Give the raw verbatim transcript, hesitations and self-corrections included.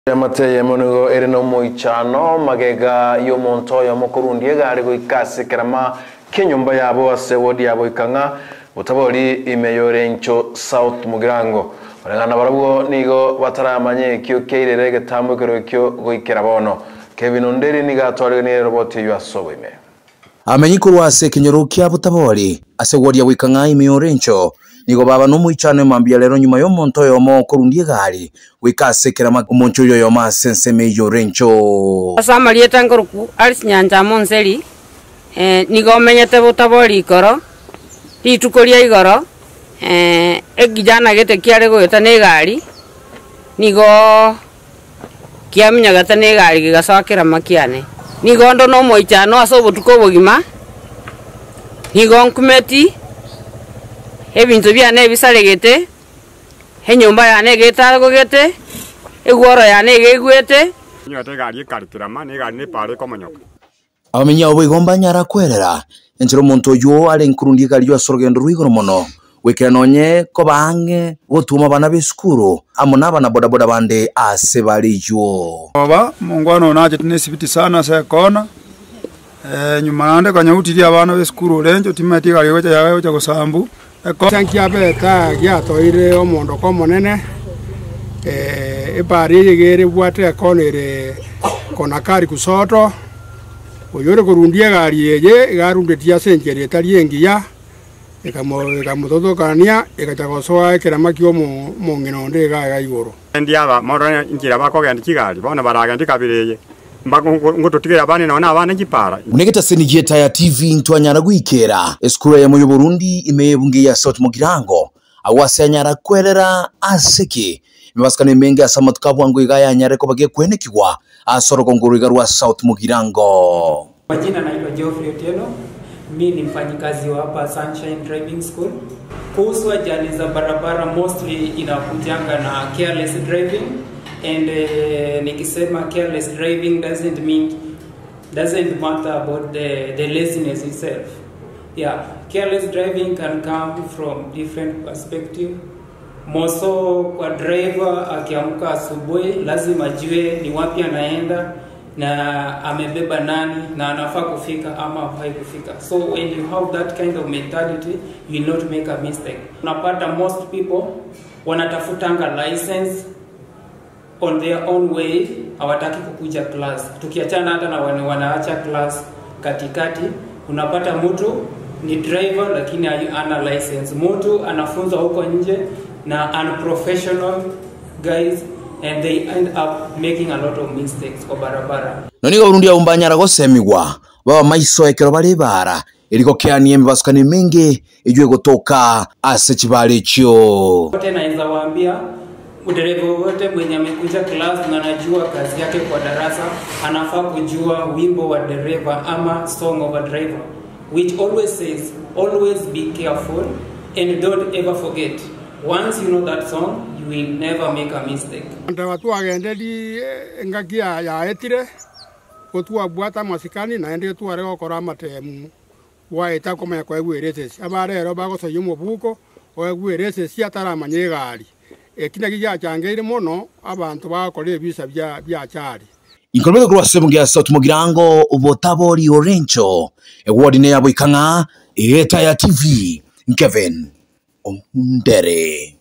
Yamateye monugo erino moichano magega yo monto ya mokurundi egari go ikase kerama kinyumba yabo ase wodi ya Boikang'a utabori imeyorencho South Mugirango orengana barabwo nigo bataramanye kyo keirere getambo kero kyo goikera bono Kevin Onderi niga twarege ni robot yo asobime amenyikuru ase kinyoru kya butabori ase wodi ya Boikang'a imeyorencho nigo baba no muichano mambia lero nyuma yo monto yo mo kurundi egari wikase kerama umoncho yo yo ma sense meyo rencho asama lieta ngoruku alis nyanja monseli eh nigo menyete butabori ikoro ritukoria igoro eh egijana gete kiare goyeta ne gari nigo kiamnya gata ne gari gigasakira makiane nigo ndo no moichano aso butuko bogima nigo nkumeti ebintu byane bisaregete henyumba yane getago gete egworo yane gegwete nyote gari karikirama ne gari ne pare komonyoka abamenya obo igomba nyara kwerera enchiro muntu yo ale nkurundi gari yo asorogendo ruigoro mono wekenonye ko bange gotuma bana beskuru amona bana boda boda bande ase balijo baba mungwano naje tunesibiti sana se kona eh nyuma ande kanyutiria abana beskuru lenjo timati gari wecha yawe wecha gosambu Thank you beta ya toire omondo ko monene eh epari gere bwate konere konakari kusoto oyore kurundie gari eje garundetia senjeri etariengia ekamo ekamutoto kania ekatagosoa ekeramaki omo monginonde ga ga igoro ndiaba morana ingira bakogenda kigari bona baragenda kabireye ngototigera bane nona abana gipara unegeta senigeta ya T V ntwanyara gwikera eskura ya moyo Burundi imebunge ya South Mugirango awase anyara kwerera aseke mibaskane menge asamatuka bwangu igaya nyare ko bagiye kwenekirwa asorogo nguru igarwa South Mugirango. Majina naitwa Geoffrey Otieno, mimi ni mfanyikazi wa hapa Sunshine Driving School. Kuhusu ajali za barabara mostly inakujanga na careless driving. And uh, nikisema careless driving doesn't mean doesn't matter about the the laziness itself. Yeah, careless driving can come from different perspective. Moso kwa driver akiamka asubuhi lazima ajue ni wapi anaenda na amebeba nani na anafaa kufika ama hafai kufika. So when you have that kind of mentality, you will not make a mistake. Unapata most people wanatafutanga license on their own way, hawataki kukuja class. Tukiachana hata na wana wanaacha class katikati, unapata mtu ni driver lakini ana license. Mtu anafunza huko nje na unprofessional guys and they end up making a lot of mistakes kwa barabara. Noniga Burundi ya umbanyara gosemigwa baba maiso ekero bari bara iliko kianie mibasukani mengi ijue gotoka ase kibali kyo. Wote naenza waambia udereva wote mwenye amekuja class na anajua kazi yake kwa darasa anafaa kujua wimbo wa dereva ama song of a driver, which always says always be careful and don't ever forget. Once you know that song, you will never make a mistake. Anta watu agende di ngakia ya etire kotua bwata masikani na ende tu arego korama temu wa eta koma kwa egwerese abare ro bago so yumo buko o egwerese si atara manyegari ekina gya changeire mono abantu bakore bisa bya bya cyari inkolbe ko rwasebunge ya South Mugirango ubotabori orencho ewodi ne ya Boikang'a eta ya T V Kevin Onderi.